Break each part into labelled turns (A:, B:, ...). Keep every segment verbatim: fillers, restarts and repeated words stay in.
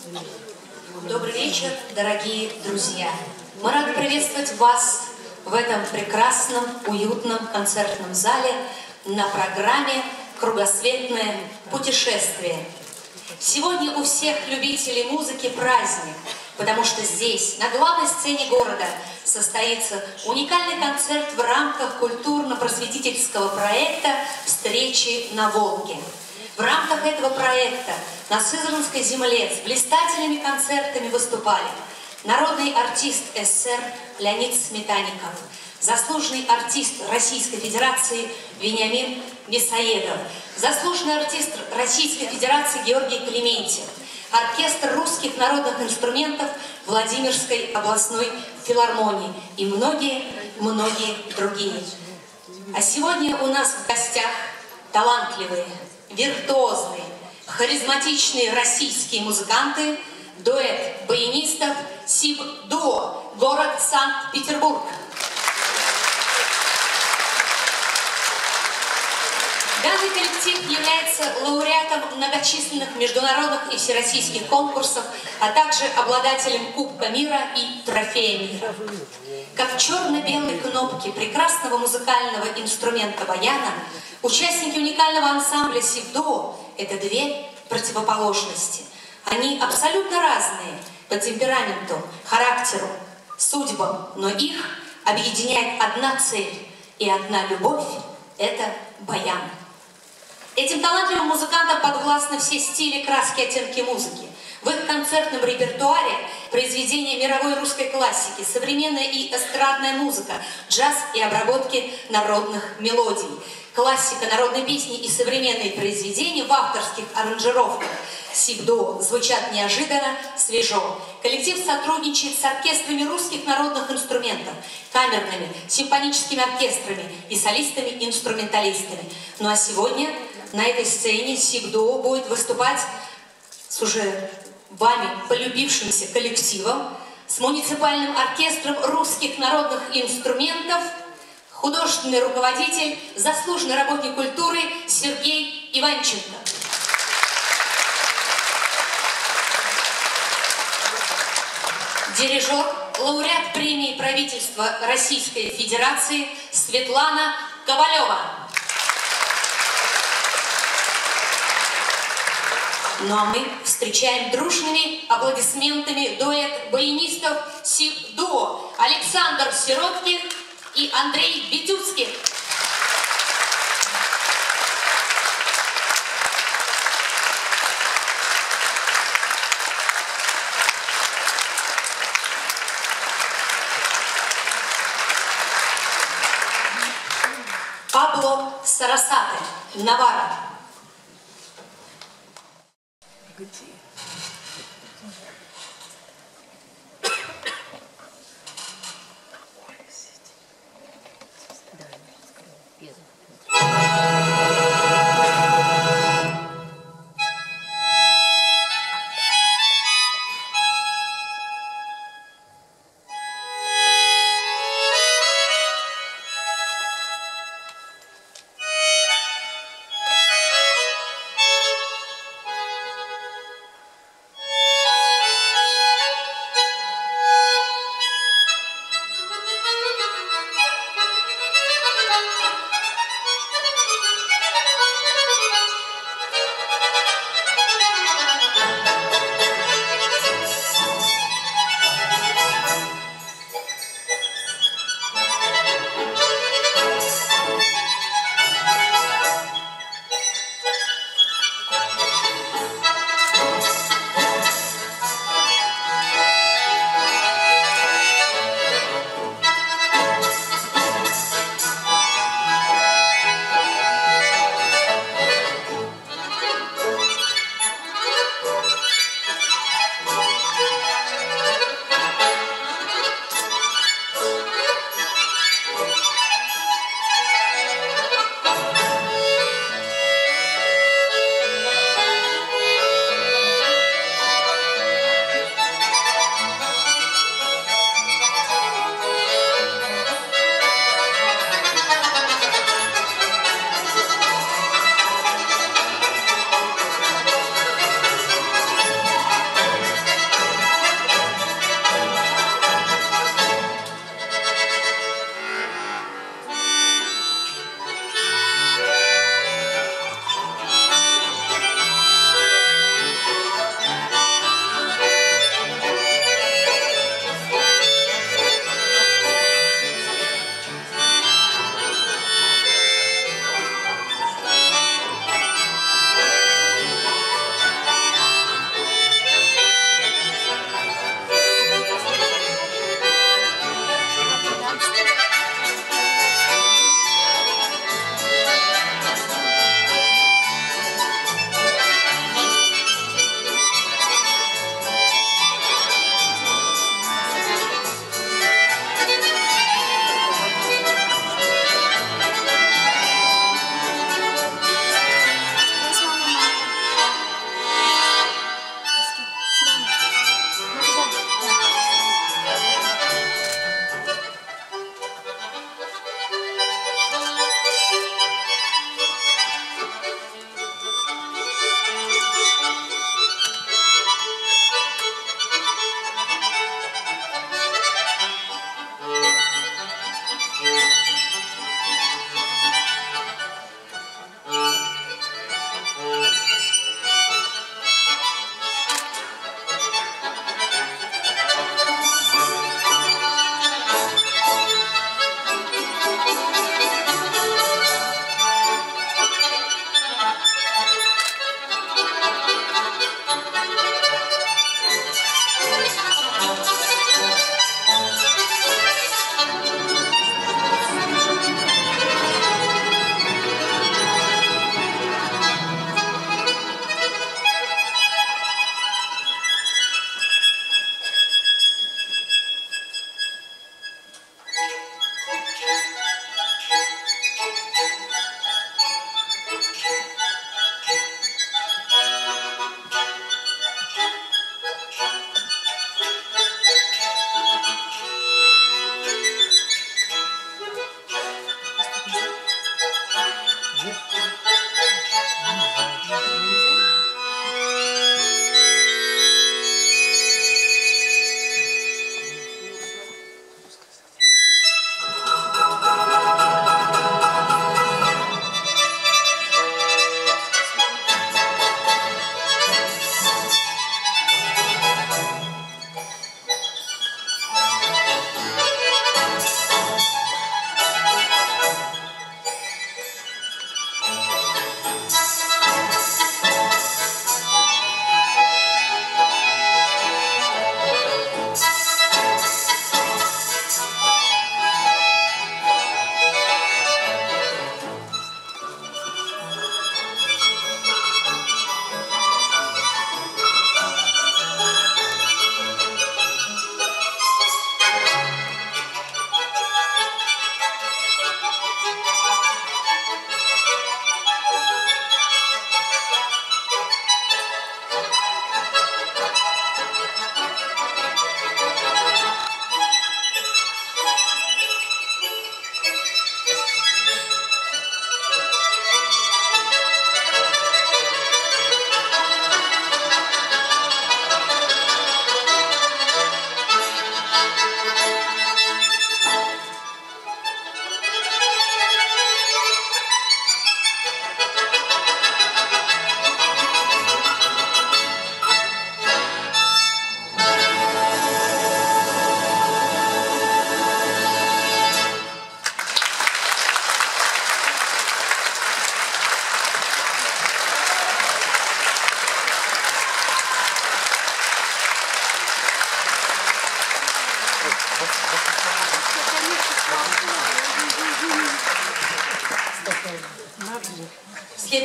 A: Добрый вечер, дорогие друзья! Мы рады приветствовать вас в этом прекрасном, уютном концертном зале на программе «Кругосветное путешествие». Сегодня у всех любителей музыки праздник, потому что здесь, на главной сцене города, состоится уникальный концерт в рамках культурно-просветительского проекта «Встречи на Волге». В рамках этого проекта на Сызранской земле с блистательными концертами выступали народный артист СССР Леонид Сметанников, заслуженный артист Российской Федерации Вениамин Мясоедов, заслуженный артист Российской Федерации Георгий Клементьев, оркестр русских народных инструментов Владимирской областной филармонии и многие-многие другие. А сегодня у нас в гостях талантливые, виртуозные, харизматичные российские музыканты, дуэт баянистов СИБ-дуо, город Санкт-Петербург. Данный коллектив является лауреатом многочисленных международных и всероссийских конкурсов, а также обладателем Кубка мира и Трофея мира. Как черно-белые кнопки прекрасного музыкального инструмента баяна, участники уникального ансамбля СИБ-дуо – это две противоположности. Они абсолютно разные по темпераменту, характеру, судьбам, но их объединяет одна цель и одна любовь – это баян. Этим талантливым музыкантам подвластны все стили, краски, оттенки музыки. В их концертном репертуаре произведения мировой русской классики, современная и эстрадная музыка, джаз и обработки народных мелодий. Классика, народной песни и современные произведения в авторских аранжировках СИБ-дуо звучат неожиданно, свежо. Коллектив сотрудничает с оркестрами русских народных инструментов, камерными, симфоническими оркестрами и солистами-инструменталистами. Ну а сегодня на этой сцене СИБ-дуо будет выступать с уже вами полюбившимся коллективом, с муниципальным оркестром русских народных инструментов, художественный руководитель, заслуженный работник культуры Сергей Иванченко. Дирижер, лауреат премии правительства Российской Федерации Светлана Ковалева. Ну а мы встречаем дружными аплодисментами дуэт баянистов СИБ-дуо Александр Сироткин и Андрей Битюцкий. Пабло Сарасате, Навара.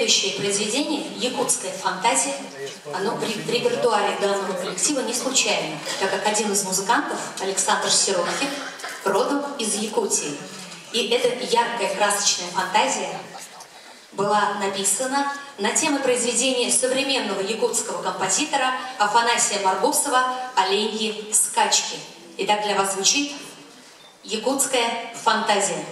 A: Следующее произведение «Якутская фантазия». Оно в репертуаре данного коллектива не случайно, так как один из музыкантов, Александр Сироткин, родом из Якутии. И эта яркая, красочная фантазия была написана на темы произведения современного якутского композитора Афанасия Маргусова «Оленьи скачки». Итак, для вас звучит «Якутская фантазия».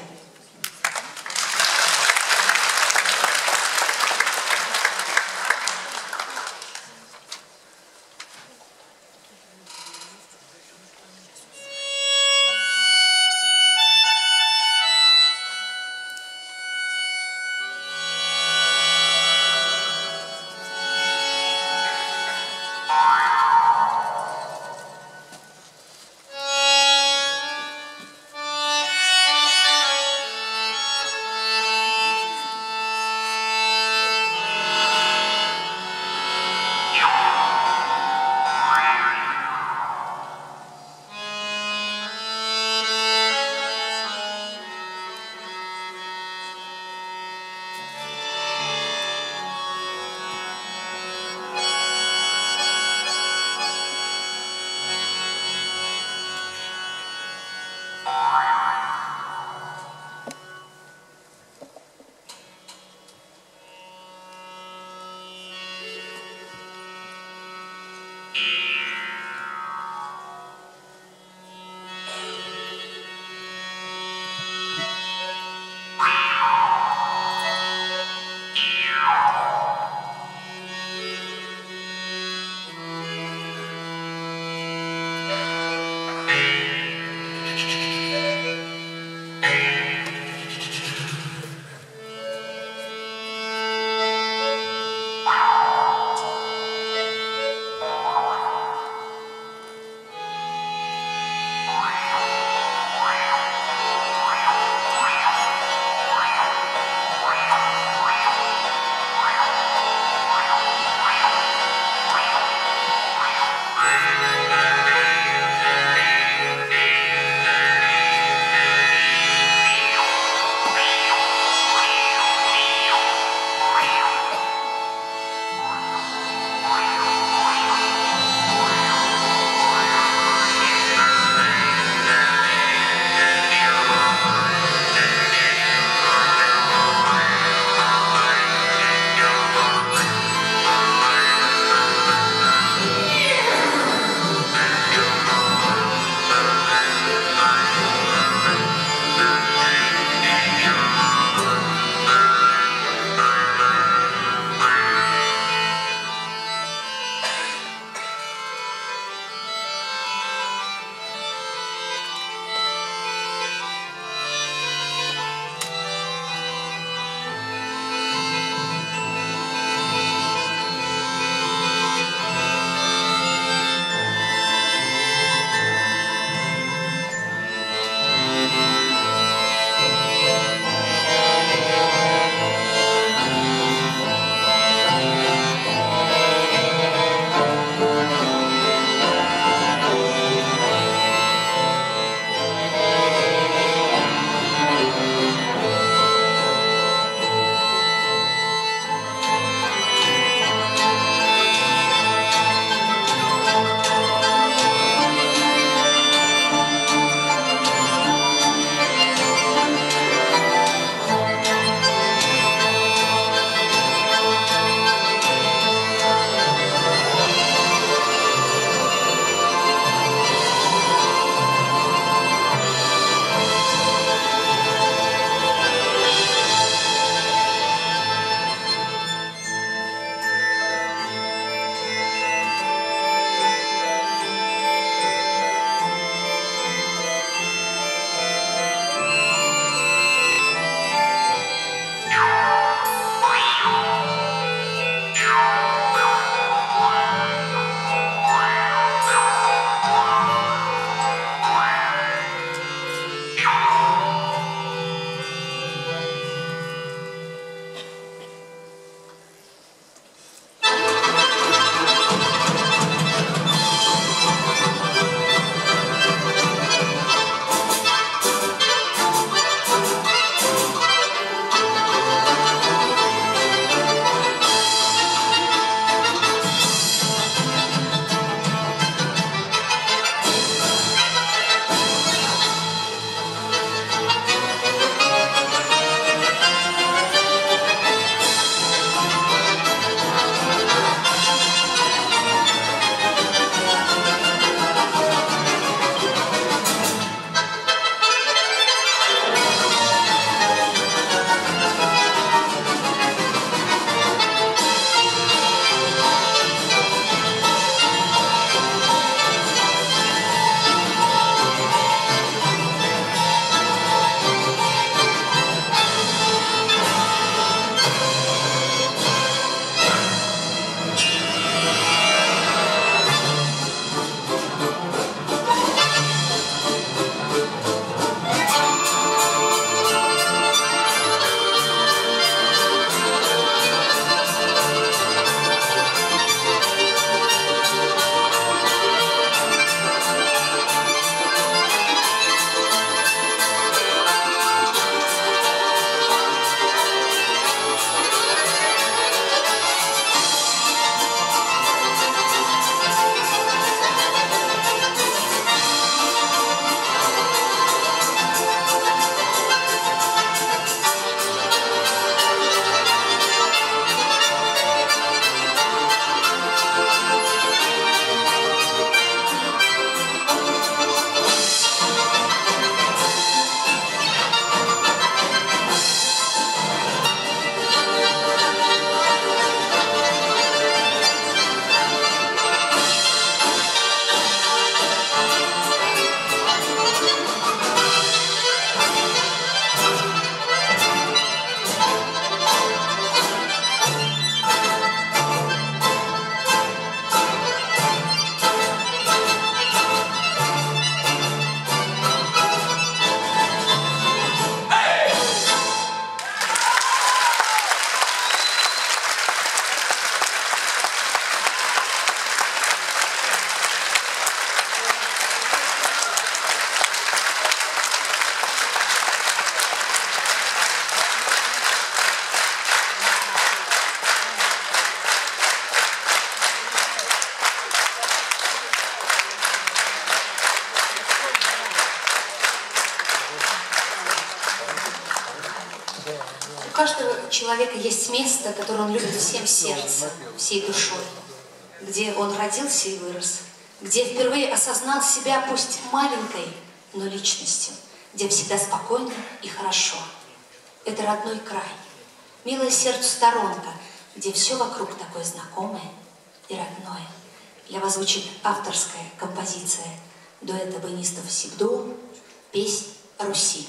A: человека есть место, которое он любит всем сердцем, всей душой, где он родился и вырос, где впервые осознал себя, пусть маленькой, но личностью, где всегда спокойно и хорошо. Это родной край, милая сердцу сторонка, где все вокруг такое знакомое и родное. Для вас звучит авторская композиция дуэта баянистов Сибду «Песнь о Руси».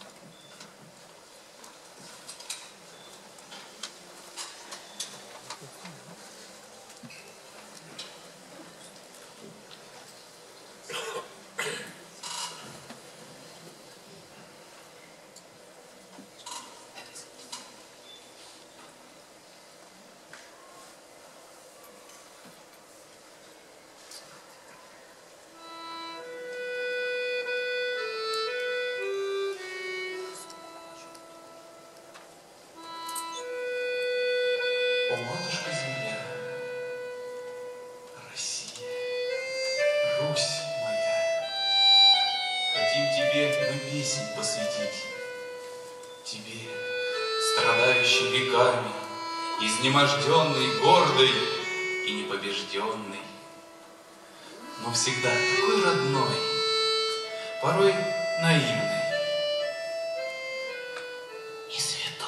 B: О, матушка земля, Россия, Русь моя, хотим тебе мы песнь посвятить, тебе, страдающей веками, изнеможденной, гордой и непобежденной, но всегда такой родной, порой наивной и святой.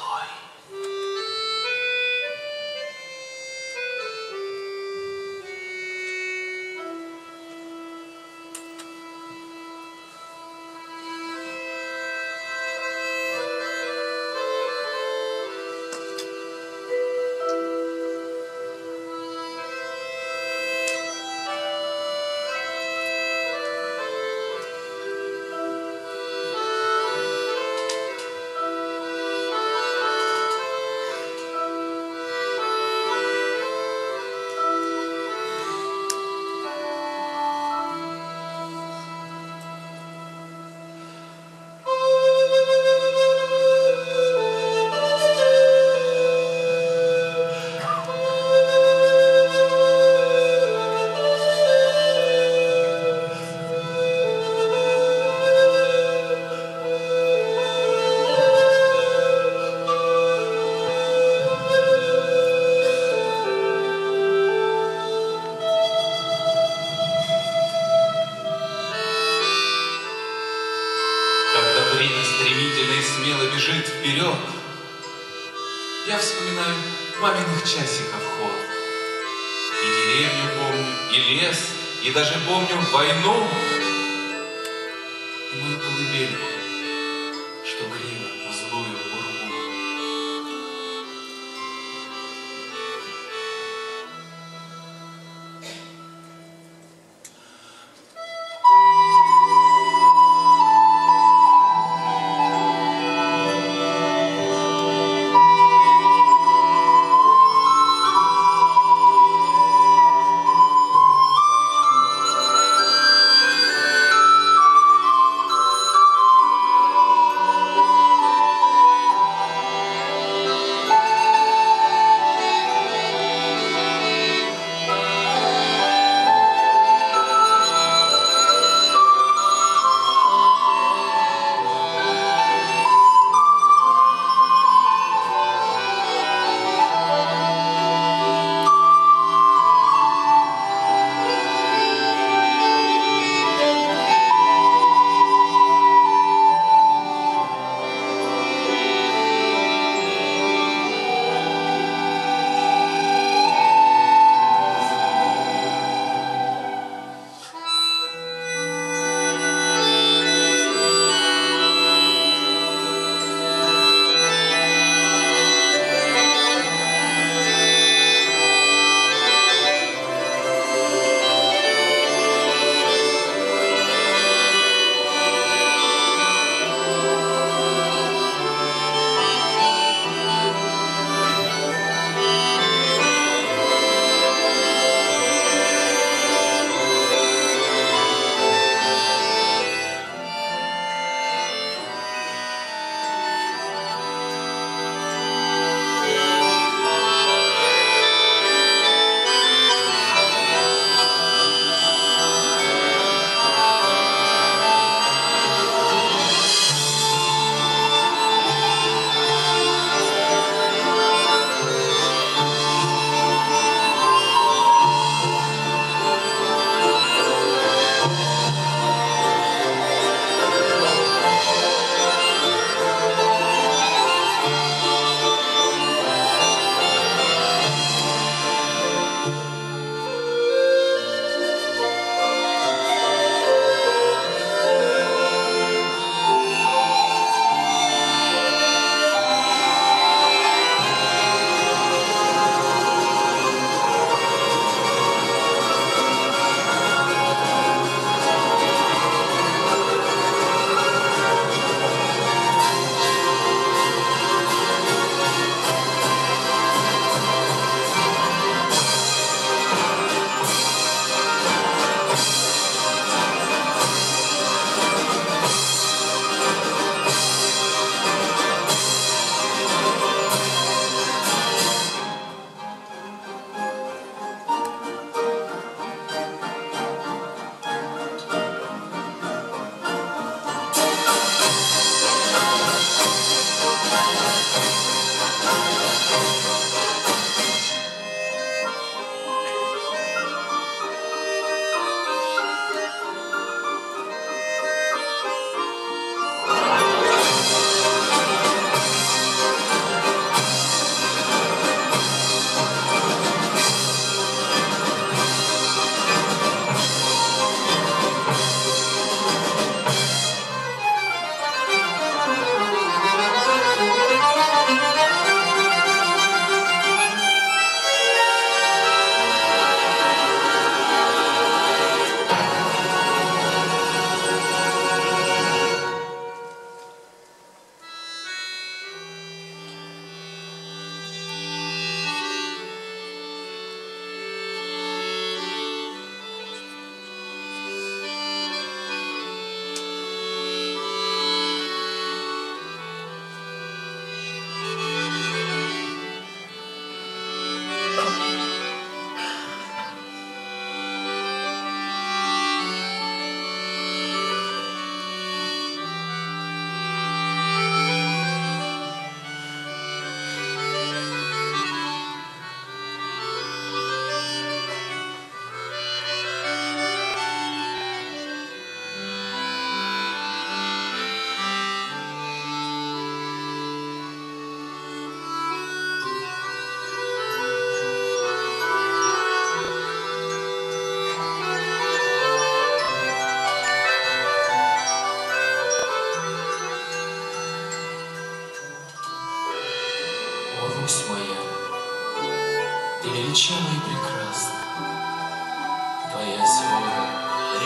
B: Когда время стремительно и смело бежит вперед, я вспоминаю маминых часиков ход. И деревню помню, и лес, и даже помню войну, и мою колыбельку, что грела в злую бурбу.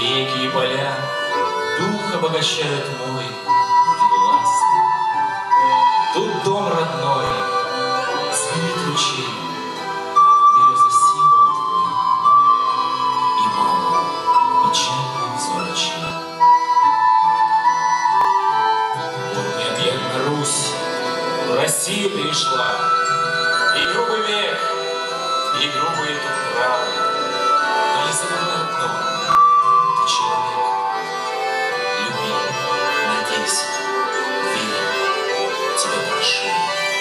C: Реки и поля дух обогащают мой властный. Тут дом родной, звенит ручей, береза символ твой, и мама печальный взор очей. Вот неотъемна Русь в Россию перешла, и грубый век, и грубые тут правы, но не забывай одно. Человек, люби, надейся, верь, тебя прошу.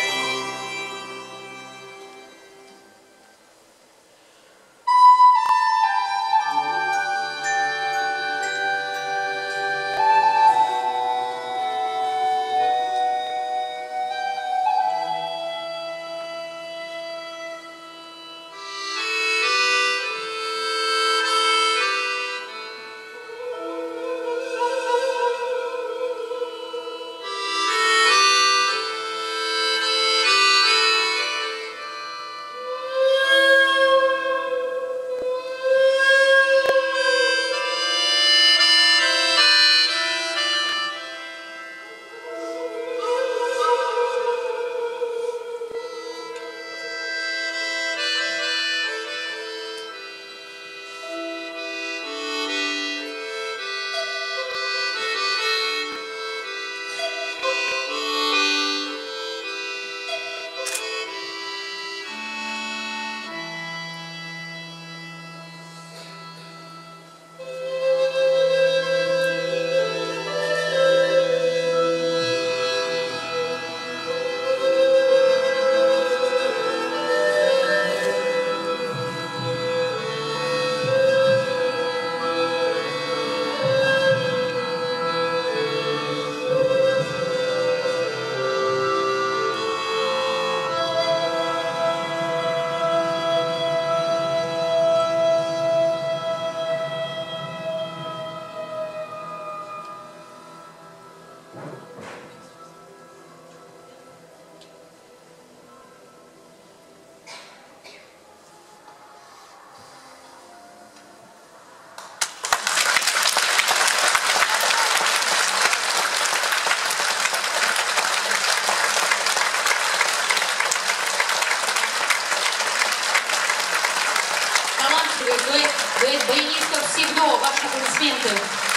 A: Дуэт, дуэт баянистов Сигно. Ваши аплодисменты.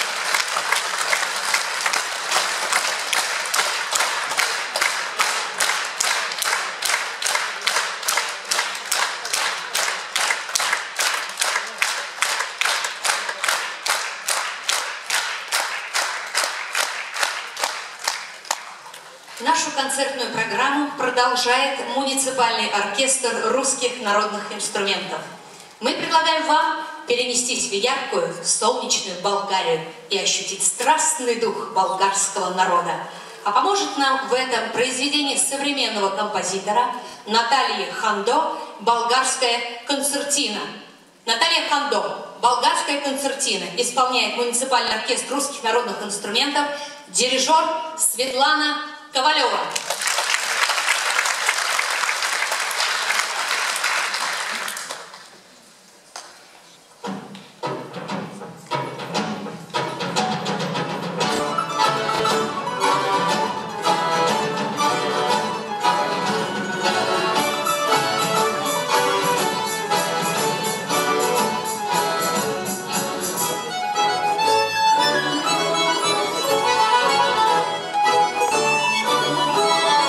A: Нашу концертную программу продолжает муниципальный оркестр русских народных инструментов. Мы предлагаем вам перенестись в яркую, солнечную Болгарию и ощутить страстный дух болгарского народа. А поможет нам в этом произведении современного композитора Натальи Хандо «Болгарская концертина». Наталья Хандо «Болгарская концертина» исполняет муниципальный оркестр русских народных инструментов, дирижер Светлана Ковалева.
D: Thank you.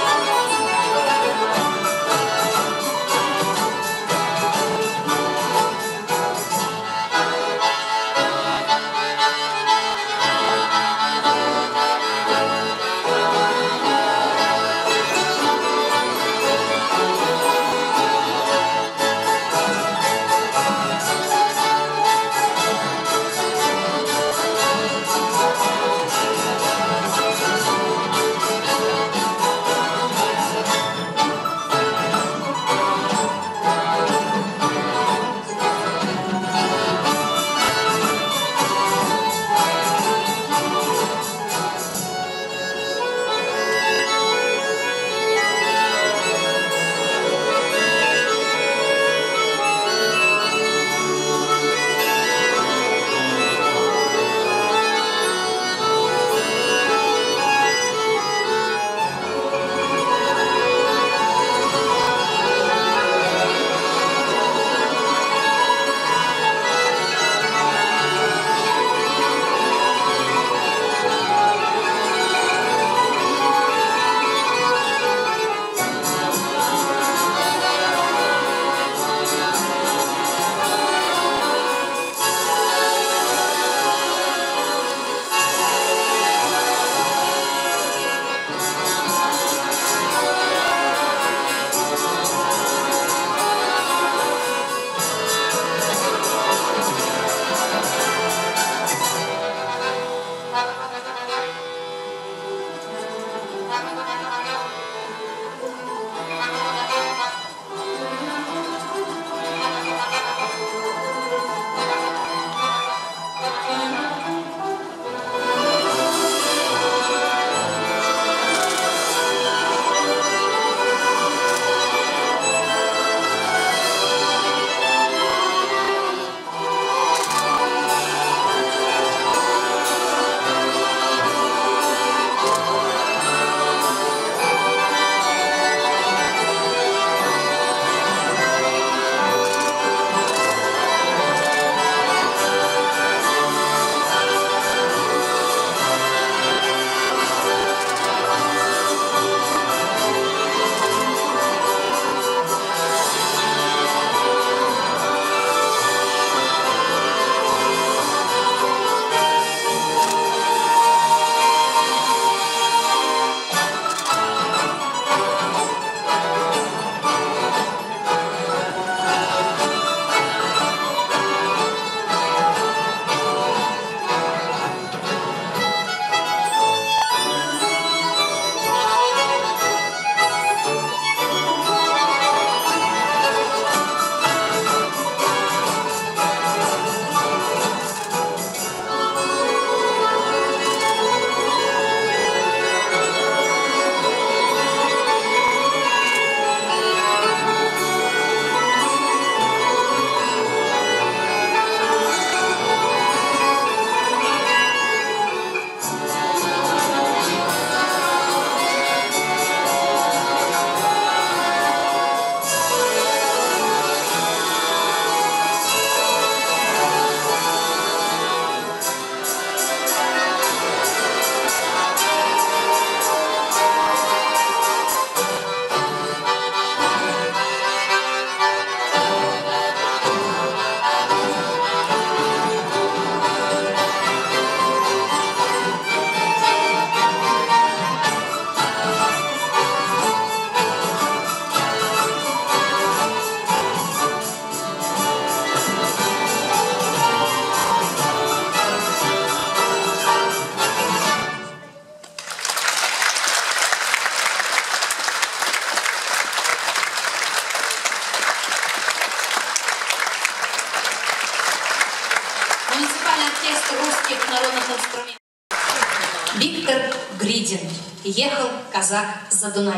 A: муниципальный оркестр русских народных инструментов. Виктор Гридин. Ехал казак за Дунай.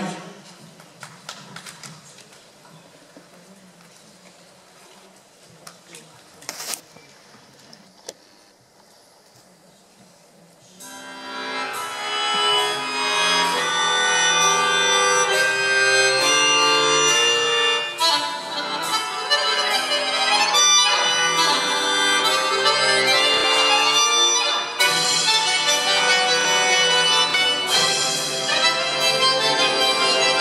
D: Thank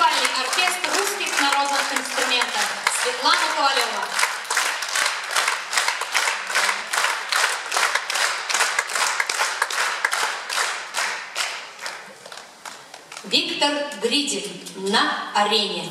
A: танцевальный оркестр русских народных инструментов Светлана Ковалева. Виктор Гридель на арене.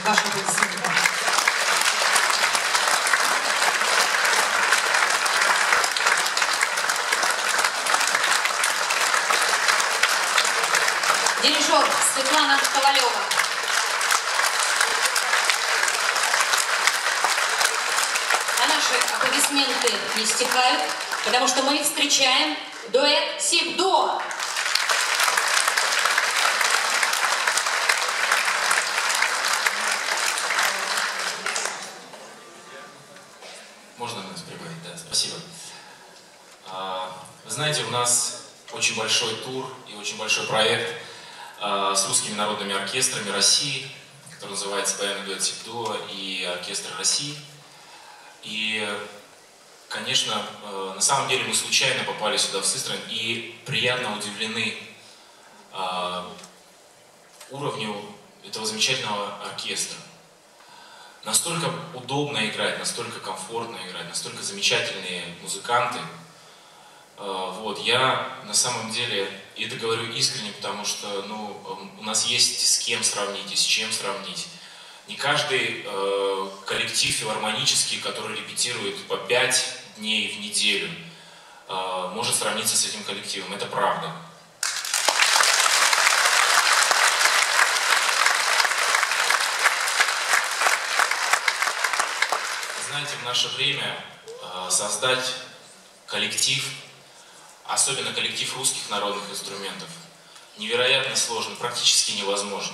A: Ваши аплодисменты. Дирижер Светлана Ковалева. А наши аплодисменты не стихают, потому что мы встречаем дуэт Сибдо.
C: Можно нас прибавить? Да, спасибо. Вы знаете, у нас очень большой тур и очень большой проект с русскими народными оркестрами России, который называется «Баянный дуэт Сибдо» и «Оркестр России». И, конечно, на самом деле мы случайно попали сюда, в Сызрань, и приятно удивлены уровню этого замечательного оркестра. Настолько удобно играть, настолько комфортно играть, настолько замечательные музыканты. Вот, я на самом деле, и это говорю искренне, потому что ну, у нас есть с кем сравнить и с чем сравнить. Не каждый э, коллектив филармонический, который репетирует по пять дней в неделю, э, может сравниться с этим коллективом. Это правда. Знаете, в наше время э, создать коллектив, особенно коллектив русских народных инструментов, невероятно сложно, практически невозможно.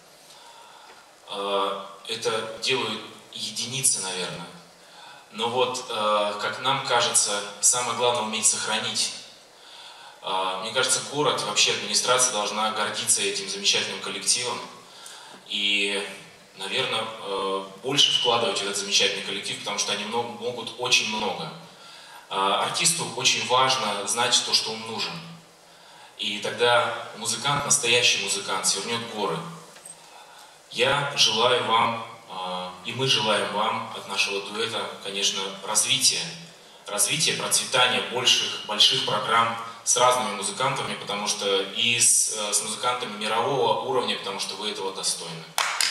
C: Это делают единицы, наверное. Но вот, как нам кажется, самое главное уметь сохранить. Мне кажется, город, вообще администрация должна гордиться этим замечательным коллективом и, наверное, больше вкладывать в этот замечательный коллектив, потому что они могут очень много. Артисту очень важно знать то, что он нужен. И тогда музыкант, настоящий музыкант, свернет горы. Я желаю вам, и мы желаем вам от нашего дуэта, конечно, развития. Развития, процветания больших, больших программ с разными музыкантами, потому что и с, с музыкантами мирового уровня, потому что вы этого достойны.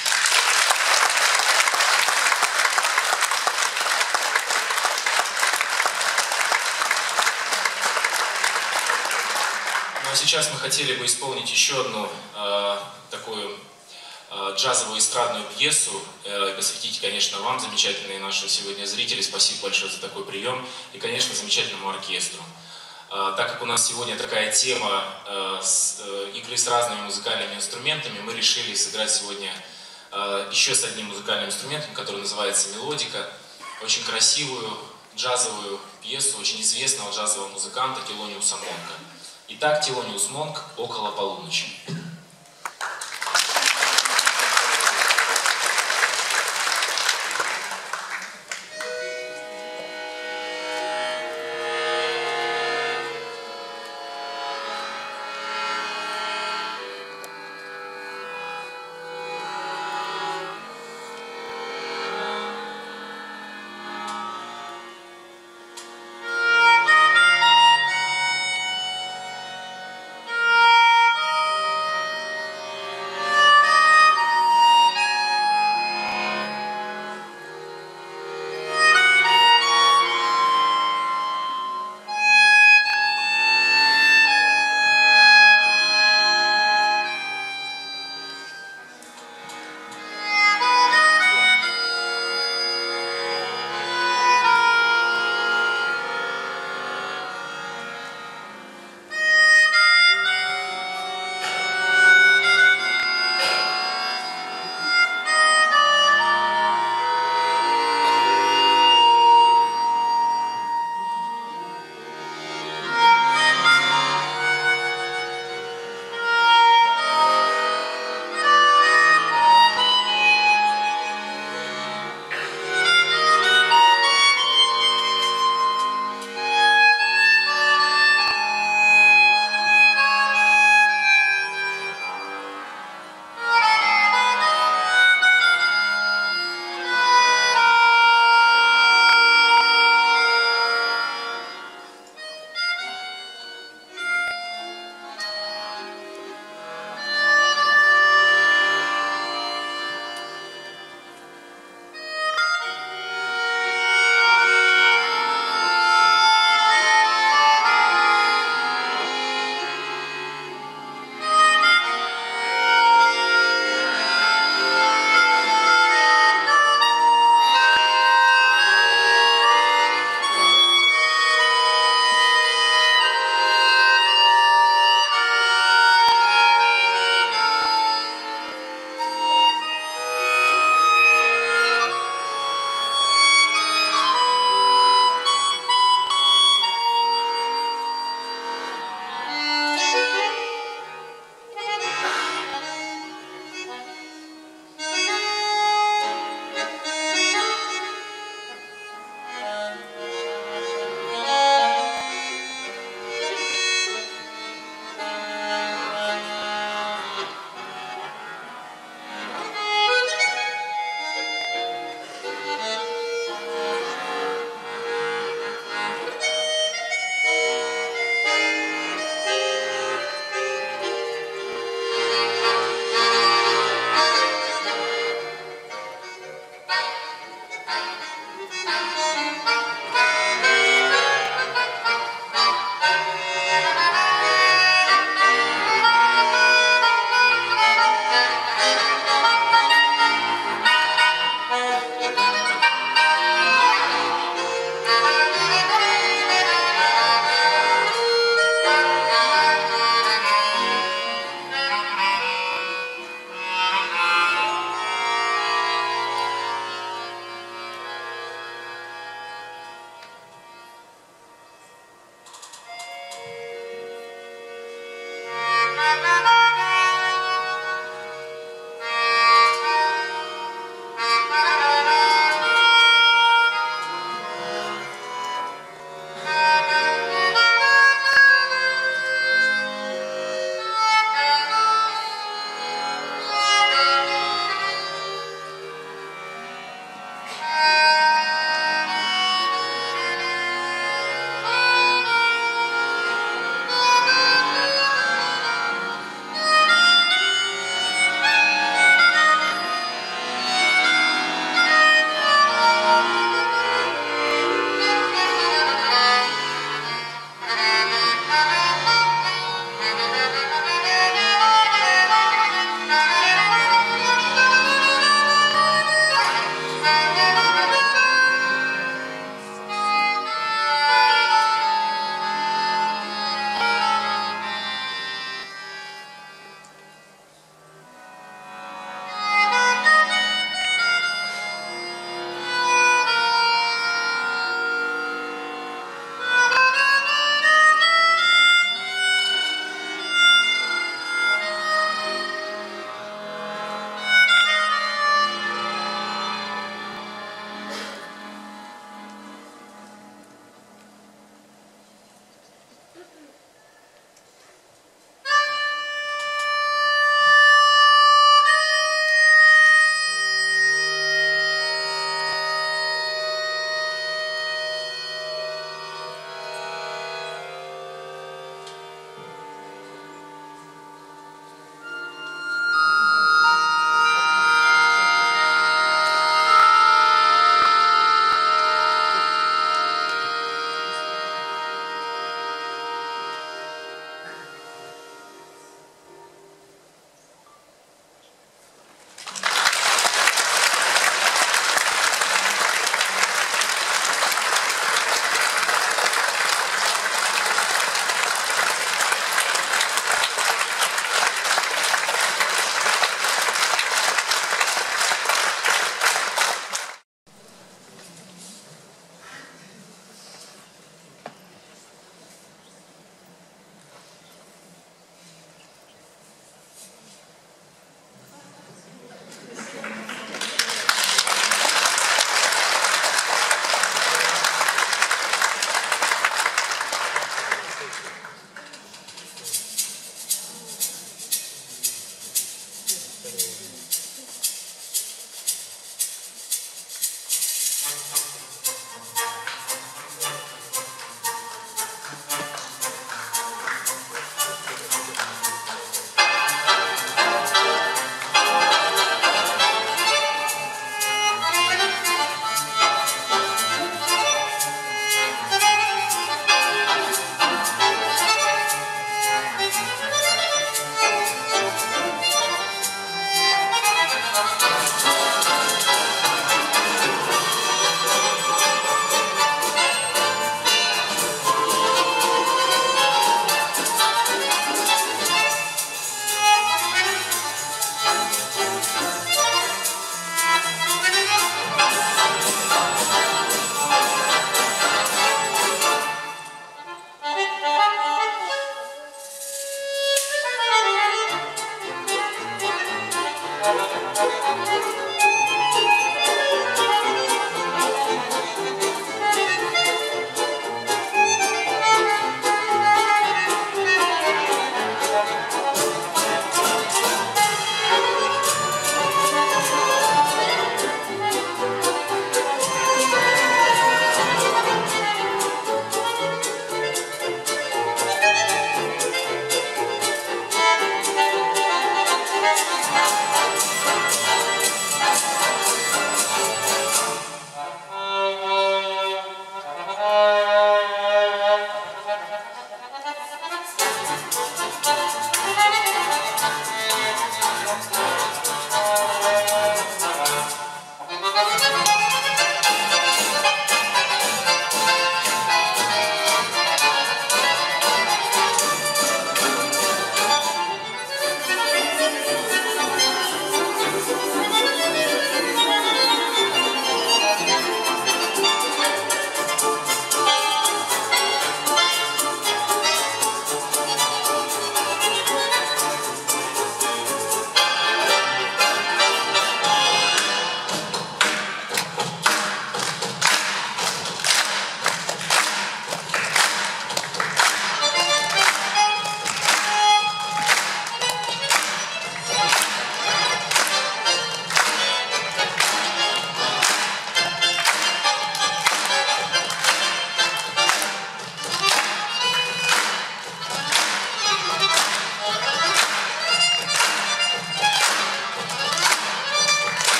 C: Ну а сейчас мы хотели бы исполнить еще одну э, такую э, джазовую эстрадную пьесу, э, посвятить, конечно, вам, замечательные наши сегодня зрители. Спасибо большое за такой прием. И, конечно, замечательному оркестру. Э, так как у нас сегодня такая тема э, с, э, игры с разными музыкальными инструментами, мы решили сыграть сегодня э, еще с одним музыкальным инструментом, который называется мелодика. Очень красивую джазовую пьесу очень известного джазового музыканта Телониуса Монка. Итак, Телониус Монк «Около полуночи».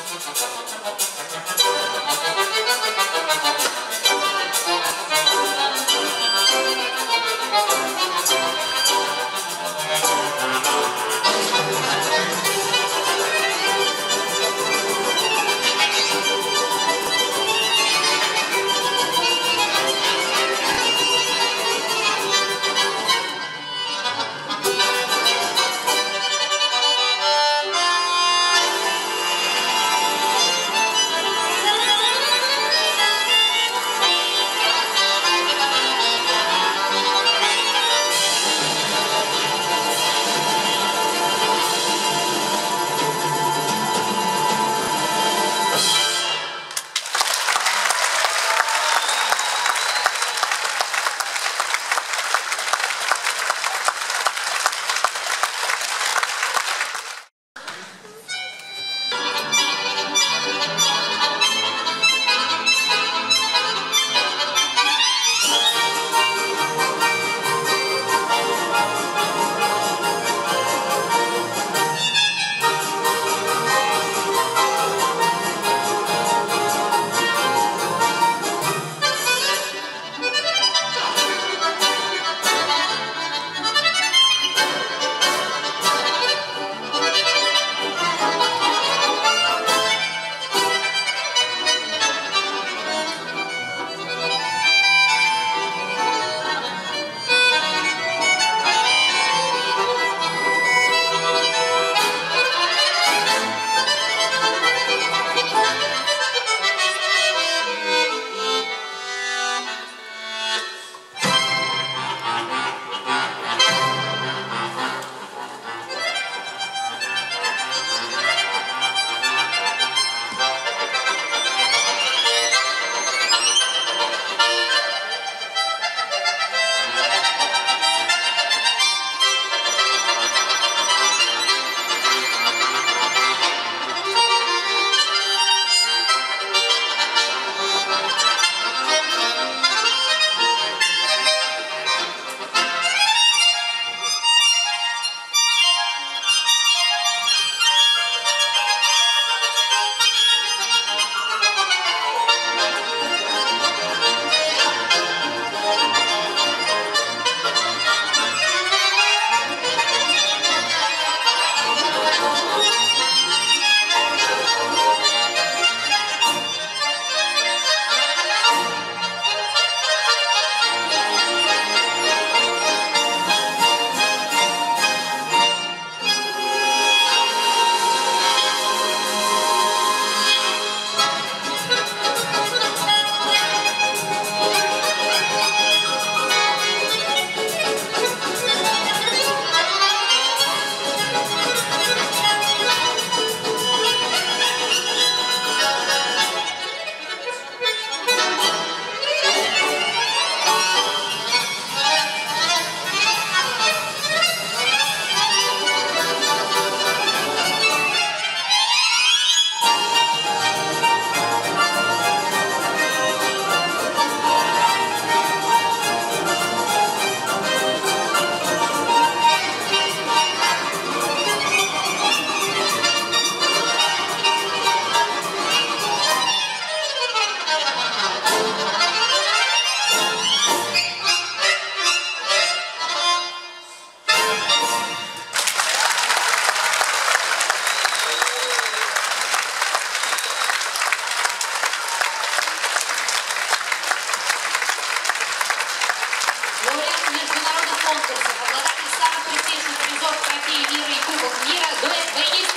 A: конкурсов, обладатель самых престижных призов трофея мира и Кубок мира, дуэт баянист